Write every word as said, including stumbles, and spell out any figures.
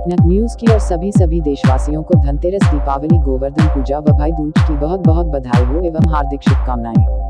Net news की और सभी सभी देशवासियों को धनतेरस, दीपावली, गोवर्धन पूजा व भाई दूज की बहुत बहुत बधाई हो एवं हार्दिक शुभकामनाएं।